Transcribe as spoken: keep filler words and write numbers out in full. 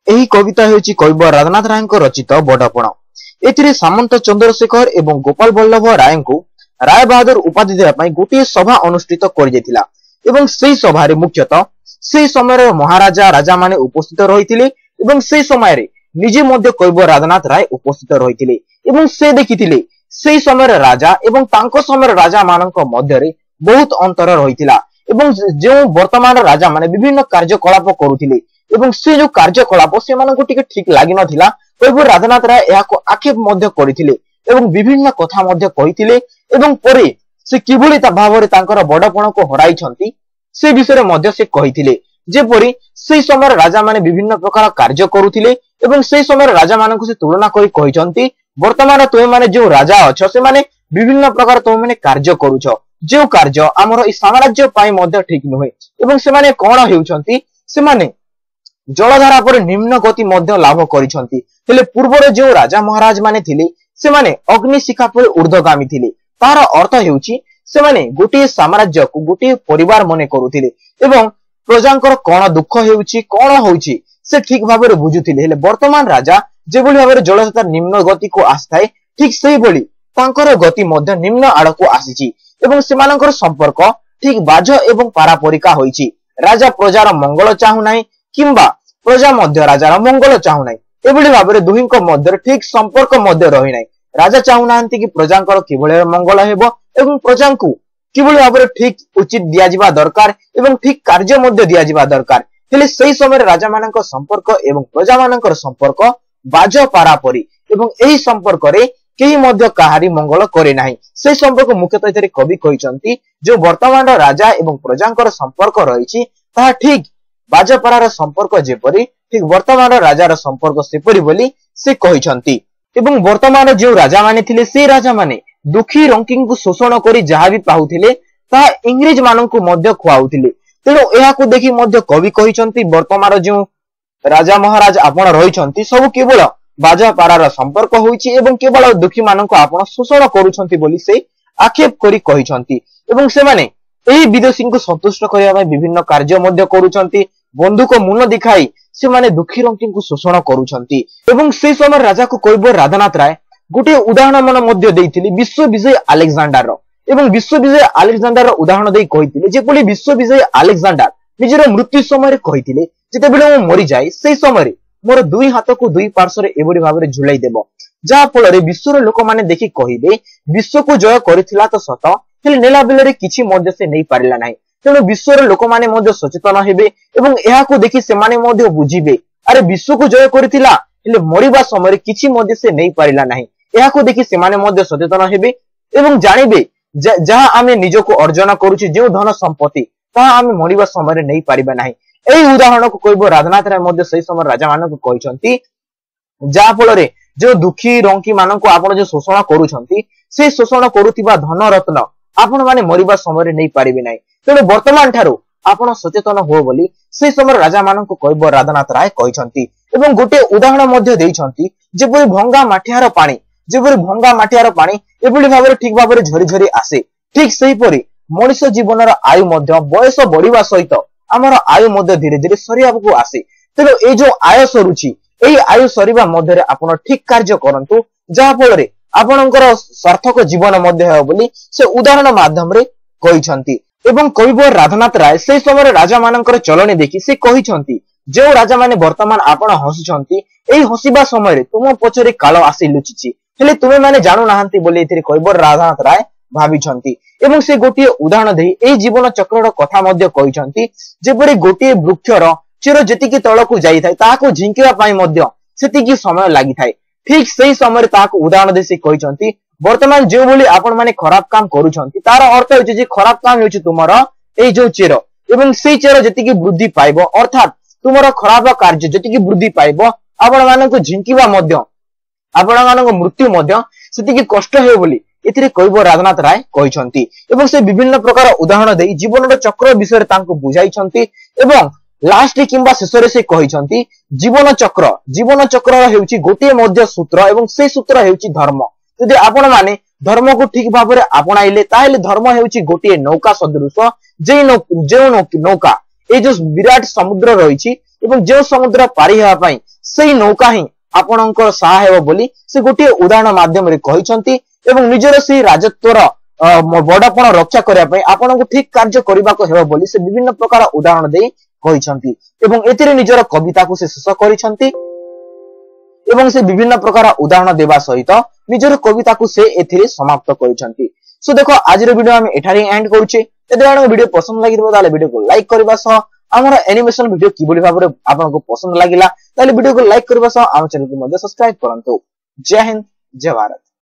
ଏହି କବିତା ହେଉଛି କବିବର ରାଧାନାଥ ରାୟଙ୍କ ରଚିତ ବଡ଼ପଣ। ଏଥିରେ ସାମନ୍ତ ଚନ୍ଦ୍ରଶେଖର ଏବଂ ଗୋପାଳ ବଲ୍ଲଭ ରାୟଙ୍କୁ ରାୟ ବାହାଦୁର ଉପାଧି ଦେବା ପାଇଁ ଗୋଟିଏ ସଭା ଅନୁଷ୍ଠିତ କରାଯାଇଥିଲା ଏବଂ ସେହି ସଭାରେ ମୁଖ୍ୟତଃ ସେହି ସମୟରେ ମହାରାଜା ରାଜାମାନେ ଉପସ୍ଥିତ ରହିଥିଲେ ଏବଂ ସେହି ସମୟରେ ନିଜେ ମଧ୍ୟ କବିବର ରାଧାନାଥ ରାୟ ଉପସ୍ଥିତ ରହିଥିଲେ ଏବଂ ସେ ଦେଖିଥିଲେ ସେହି ସମୟରେ ରାଜା ଏବଂ ତାଙ୍କ ସମୟର ରାଜା ମାନଙ୍କ ମଧ୍ୟରେ ବହୁତ ଅନ୍ତର ରହିଥିଲା ଏବଂ ଯେଉଁ ବର୍ତ୍ତମାନ ରାଜା ମାନେ ବିଭିନ୍ନ କାର୍ଯ୍ୟକଳାପ କରୁଥିଲେ ଏବଂ ସେ ଯୋଉ କାର୍ଯ୍ୟକଳାପ ସେମାନଙ୍କୁ ଟିକେ ଠିକ ଲାଗିନଥିଲା କବିବର ରାଧାନାଥ ରାୟ ଏହାକୁ ଆକ୍ଷେପ ମଧ୍ୟ କରିଥିଲେ ଏବଂ ବିଭିନ୍ନ କଥା ମଧ୍ୟ କହିଥିଲେ ଏବଂ ପରେ ସେ କିଭଳି ଭାବରେ ତାଙ୍କର ବଡପଣକୁ ହରାଇଛନ୍ତି ସେ ବିଷୟରେ ମଧ୍ୟ ସେ କହିଥିଲେ। ଯେପରି ସେହି ସମୟରେ ରାଜା ମାନେ ବିଭିନ୍ନ ପ୍ରକାର କାର୍ଯ୍ୟ କରୁଥିଲେ ଏବଂ ସେହି ସମୟରେ ରାଜା ମାନଙ୍କୁ ସେ ତୁଳନା କରି କହିଛନ୍ତି ବର୍ତ୍ତମାନ ତୁମେ ମାନେ ଯେଉଁ ରାଜା ଅଛ ସେମାନେ ବିଭିନ୍ନ ପ୍ରକାର ତୁମେ ମାନେ କାର୍ଯ୍ୟ କରୁଛ ଯେଉଁ କାର୍ଯ୍ୟ ଆମର ଏହି ସାମ୍ରାଜ୍ୟ ପାଇଁ ମଧ୍ୟ ଠିକ ନୁହେଁ ଏବଂ ସେମାନେ କଣ ହେଉଛନ୍ତି ସେମାନେ ଜଳଧାରା ପରେ ନିମ୍ନ ଗତି ମଧ୍ୟ ଲାଭ କରିଛନ୍ତି ହେଲେ ପୂର୍ବରୁ ଯେଉଁ ରାଜା ମହାରାଜ ମାନେ ଥିଲେ ସେମାନେ ଅଗ୍ନିଶିଖା ପରି ଊର୍ଦ୍ଧ୍ୱଗାମୀ ଥିଲେ। ତାର ଅର୍ଥ ହେଉଛି ସେମାନେ ଗୋଟିଏ ସାମ୍ରାଜ୍ୟକୁ ଗୋଟିଏ ପରିବାର ମନେ କରୁଥିଲେ ଏବଂ ପ୍ରଜାଙ୍କର କଣ ଦୁଃଖ ହେଉଛି କଣ ହଉଛି ସେ ଠିକ ଭାବରେ ବୁଝୁଥିଲେ ହେଲେ ବର୍ତ୍ତମାନ ରାଜା ଯେଭଳି ଭାବରେ ଜଳଧାରା ନିମ୍ନ ଗତିକୁ ଆସିଥାଏ ଠିକ ସେଇଭଳି ତାଙ୍କର ଗତି ମଧ୍ୟ ନିମ୍ନ ଆଡକୁ ଆସିଛି ଏବଂ ସେମାନଙ୍କର ସମ୍ପର୍କ ଠିକ ବାଜ ଏବଂ ପାରାପରିକା ହୋଇଛି। ରାଜା ପ୍ରଜାର ମଙ୍ଗଳ ଚାହୁଁନାହିଁ କିମ୍ବା ପ୍ରଜା ମଧ୍ୟ ରାଜାର ମଙ୍ଗଳ ଚାହୁଁନାହିଁ ଏଭଳି ଭାବରେ ଦୁହିଁଙ୍କ ମଧ୍ୟରେ ଠିକ ସମ୍ପର୍କ ମଧ୍ୟ ରହିନାହିଁ। ରାଜା ଚାହୁଁନାହାନ୍ତି କି ପ୍ରଜାଙ୍କର କିଭଳି ମଙ୍ଗଳ ହେବ ଏବଂ ପ୍ରଜାଙ୍କୁ କିଭଳି ଭାବରେ ଠିକ ଉଚିତ ଦିଆଯିବା ଦରକାର ଏବଂ ଠିକ କାର୍ଯ୍ୟ ମଧ୍ୟ ଦିଆଯିବା ଦରକାର ହେଲେ ସେହି ସମୟରେ ରାଜା ମାନଙ୍କ ସମ୍ପର୍କ ଏବଂ ପ୍ରଜା ମାନଙ୍କର ସମ୍ପର୍କ ବାଜ ପାରାପରି ଏବଂ ଏହି ସମ୍ପର୍କରେ କେହି ମଧ୍ୟ କାହାରି ମଙ୍ଗଳ କରେ ନାହିଁ। ସେହି ସମ୍ପର୍କ ମୁଖ୍ୟତଃ ଏଥିରେ କବି କହିଛନ୍ତି ଯୋଉ ବର୍ତ୍ତମାନର ରାଜା ଏବଂ ପ୍ରଜାଙ୍କର ସମ୍ପର୍କ ରହିଛି ତାହା ଠିକ ବାଜପାରାର ସମ୍ପର୍କ ଯେପରି ଠିକ ବର୍ତ୍ତମାନର ରାଜାର ସମ୍ପର୍କ ସେପରି ବୋଲି ସେ କହିଛନ୍ତି ଏବଂ ବର୍ତ୍ତମାନ ଯେଉଁ ରାଜା ମାନେ ଥିଲେ ସେ ରାଜା ମାନେ ଦୁଃଖୀ ରଙ୍କିଙ୍କୁ ଶୋଷଣ କରି ଯାହା ବି ପାଉଥିଲେ ତାହା ଇଂରେଜ ମାନଙ୍କୁ ମଧ୍ୟ ଖୁଆଉଥିଲେ। ତେଣୁ ଏହାକୁ ଦେଖି ମଧ୍ୟ କବି କହିଛନ୍ତି ବର୍ତ୍ତମାନ ଯେଉଁ ରାଜା ମହାରାଜ ଆପଣ ରହିଛନ୍ତି ସବୁ କେବଳ ବାଜପାରାର ସମ୍ପର୍କ ହୋଇଛି ଏବଂ କେବଳ ଦୁଃଖୀ ମାନଙ୍କୁ ଆପଣ ଶୋଷଣ କରୁଛନ୍ତି ବୋଲି ସେ ଆକ୍ଷେପ କରି କହିଛନ୍ତି ଏବଂ ସେମାନେ ଏହି ବିଦେଶୀଙ୍କୁ ସନ୍ତୁଷ୍ଟ କରିବା ପାଇଁ ବିଭିନ୍ନ କାର୍ଯ୍ୟ ମଧ୍ୟ କରୁଛନ୍ତି ବନ୍ଧୁକ ମୁନ ଦେଖାଇ ସେମାନେ ଦୁଃଖୀ ରଙ୍କିଙ୍କୁ ଶୋଷଣ କରୁଛନ୍ତି ଏବଂ ସେହି ସମୟରେ ରାଜାକୁ କବିବର ରାଧାନାଥ ରାୟ ଗୋଟିଏ ଉଦାହରଣ ମାନ ମଧ୍ୟ ଦେଇଥିଲେ ବିଶ୍ୱବିଜୟ ଆଲେକଜାଣ୍ଡାର ଏବଂ ବିଶ୍ୱବିଜୟ ଆଲେକଜାଣ୍ଡାର ଉଦାହରଣ ଦେଇ କହିଥିଲେ ଯେପରି ବିଶ୍ୱବିଜୟ ଆଲେକଜାଣ୍ଡାର ନିଜର ମୃତ୍ୟୁ ସମୟରେ କହିଥିଲେ ଯେତେବେଳେ ମୁଁ ମରିଯାଏ ସେହି ସମୟରେ ମୋର ଦୁଇ ହାତକୁ ଦୁଇ ପାର୍ଶ୍ୱରେ ଏଭଳି ଭାବରେ ଝୁଲାଇ ଦେବ ଯାହା ଫଳରେ ବିଶ୍ୱର ଲୋକମାନେ ଦେଖି କହିବେ ବିଶ୍ୱକୁ ଜୟ କରିଥିଲା ତ ସତ ହେଲେ ନେଲା ବେଳରେ କିଛି ମଧ୍ୟ ସେ ନେଇ ପାରିଲା ନାହିଁ। ତେଣୁ ବିଶ୍ୱର ଲୋକମାନେ ମଧ୍ୟ ସଚେତନ ହେବେ ଏବଂ ଏହାକୁ ଦେଖି ସେମାନେ ମଧ୍ୟ ବୁଝିବେ ଆରେ ବିଶ୍ୱକୁ ଜୟ କରିଥିଲା ହେଲେ ମରିବା ସମୟରେ କିଛି ମଧ୍ୟ ସେ ନେଇ ପାରିଲା ନାହିଁ। ଏହାକୁ ଦେଖି ସେମାନେ ମଧ୍ୟ ସଚେତନ ହେବେ ଏବଂ ଜାଣିବେ ଯାହା ଆମେ ନିଜକୁ ଅର୍ଜନ କରୁଛୁ ଯେଉଁ ଧନ ସମ୍ପତ୍ତି ତାହା ଆମେ ମରିବା ସମୟରେ ନେଇ ପାରିବା ନାହିଁ। ଏହି ଉଦାହରଣକୁ କବିବର ରାଧାନାଥ ରାୟ ମଧ୍ୟ ସେହି ସମୟରେ ରାଜା ମାନଙ୍କୁ କହିଛନ୍ତି ଯାହା ଫଳରେ ଯୋଉ ଦୁଃଖୀ ରଙ୍କି ମାନଙ୍କୁ ଆପଣ ଯୋଉ ଶୋଷଣ କରୁଛନ୍ତି ସେ ଶୋଷଣ କରୁଥିବା ଧନ ରତ୍ନ ଆପଣ ମାନେ ମରିବା ସମୟରେ ନେଇ ପାରିବେ ନାହିଁ। ତେଣୁ ବର୍ତ୍ତମାନ ଠାରୁ ଆପଣ ସଚେତନ ହୁଅ ବୋଲି ସେହି ସମୟରେ ରାଜା ମାନଙ୍କୁ କବିବର ରାଧାନାଥ ରାୟ କହିଛନ୍ତି ଏବଂ ଗୋଟିଏ ଉଦାହରଣ ମଧ୍ୟ ଦେଇଛନ୍ତି ଯେପରି ଭଙ୍ଗା ମାଠିଆର ପାଣି ଯେପରି ଭଙ୍ଗା ମାଠିଆର ପାଣି ଏଭଳି ଭାବରେ ଠିକ ଭାବରେ ଝରି ଝରି ଆସେ ଠିକ ସେହିପରି ମଣିଷ ଜୀବନର ଆୟୁ ମଧ୍ୟ ବୟସ ବଢିବା ସହିତ ଆମର ଆୟୁ ମଧ୍ୟ ଧୀରେ ଧୀରେ ସରିବାକୁ ଆସେ। ତେଣୁ ଏଇ ଯୋଉ ଆୟୁ ସରୁଛି ଏହି ଆୟୁ ସରିବା ମଧ୍ୟରେ ଆପଣ ଠିକ କାର୍ଯ୍ୟ କରନ୍ତୁ ଯାହା ଫଳରେ ଆପଣଙ୍କର ସାର୍ଥକ ଜୀବନ ମଧ୍ୟ ହେବ ବୋଲି ସେ ଉଦାହରଣ ମାଧ୍ୟମରେ କହିଛନ୍ତି ଏବଂ କବିବର ରାଧାନାଥ ରାୟ ସେହି ସମୟରେ ରାଜା ମାନଙ୍କର ଚଳଣି ଦେଖି ସେ କହିଛନ୍ତି ଯେଉଁ ରାଜା ମାନେ ବର୍ତ୍ତମାନ ଆପଣ ହସୁଛନ୍ତି ଏହି ହସିବା ସମୟରେ ତୁମ ପଛରେ କାଳ ଆସି ଲୁଚିଛି ହେଲେ ତୁମେ ମାନେ ଜାଣୁନାହାନ୍ତି ବୋଲି ଏଥିରେ କବିବର ରାଧାନାଥ ରାୟ ଭାବିଛନ୍ତି ଏବଂ ସେ ଗୋଟିଏ ଉଦାହରଣ ଦେଇ ଏହି ଜୀବନ ଚକ୍ରର କଥା ମଧ୍ୟ କହିଛନ୍ତି ଯେପରି ଗୋଟିଏ ବୃକ୍ଷର ଚେର ଯେତିକି ତଳକୁ ଯାଇଥାଏ ତାହାକୁ ଝିଙ୍କିବା ପାଇଁ ମଧ୍ୟ ସେତିକି ସମୟ ଲାଗିଥାଏ ଠିକ ସେହି ସମୟରେ ତାହାକୁ ଉଦାହରଣ ଦେଇ ସେ କହିଛନ୍ତି ବର୍ତ୍ତମାନ ଯେଉଁଭଳି ଆପଣ ମାନେ ଖରାପ କାମ କରୁଛନ୍ତି ତାର ଅର୍ଥ ହେଉଛି ଯେ ଖରାପ କାମ ହେଉଛି ତୁମର ଏଇ ଯୋଉ ଚେର ଏବଂ ସେଇ ଚେର ଯେତିକି ବୃଦ୍ଧି ପାଇବ ଅର୍ଥାତ ତୁମର ଖରାପ କାର୍ଯ୍ୟ ଯେତିକି ବୃଦ୍ଧି ପାଇବ ଆପଣ ମାନଙ୍କୁ ଝିଙ୍କିବା ମଧ୍ୟ ଆପଣ ମାନଙ୍କ ମୃତ୍ୟୁ ମଧ୍ୟ ସେତିକି କଷ୍ଟ ହେବ ବୋଲି ଏଥିରେ କବିବର ରାଧାନାଥ ରାୟ କହିଛନ୍ତି ଏବଂ ସେ ବିଭିନ୍ନ ପ୍ରକାର ଉଦାହରଣ ଦେଇ ଜୀବନର ଚକ୍ର ବିଷୟରେ ତାଙ୍କୁ ବୁଝାଇଛନ୍ତି ଏବଂ ଲାଷ୍ଟ କିମ୍ବା ଶେଷରେ ସେ କହିଛନ୍ତି ଜୀବନ ଚକ୍ର ଜୀବନ ଚକ୍ରର ହେଉଛି ଗୋଟିଏ ମଧ୍ୟ ସୂତ୍ର ଏବଂ ସେଇ ସୂତ୍ର ହେଉଛି ଧର୍ମ। ଯଦି ଆପଣ ମାନେ ଧର୍ମକୁ ଠିକ ଭାବରେ ଆପଣାଇଲେ ତାହେଲେ ଧର୍ମ ହେଉଛି ଗୋଟିଏ ନୌକା ସଦୃଶ ଯେଉଁ ଯେଉଁ ନୌକା ए जो विराट समुद्र रही जो समुद्र पारि हेबा पई सेही नौका ही आपणकर सहा हेबो बोली से गोटे उदाहरण माध्यम रे कहिसंती एवं निजर से राजत्वर बड़पण रक्षा करने पई आपनको ठीक कार्य करबा को हेबो बोली से विभिन्न प्रकार उदाहरण दे कहिसंती एवं एतिरे निजर कविता को से शेष करिसंती एवं से विभिन्न प्रकार उदाहरण देवा सहित निजर कविता को से एथिरे समाप्त करिसंती। सो देखो आज रो वीडियो हम एठारे एंड करूचे। यदि आपको वीडियो पसंद लागिबो ताले वीडियो को लाइक करबा सह हमर एनिमेशन वीडियो किबोली भाबरे आपनको पसंद लागिला ताले वीडियो को लाइक करबा सह आम चैनल को मध्य सब्सक्राइब करंतु। जय हिंद जय भारत।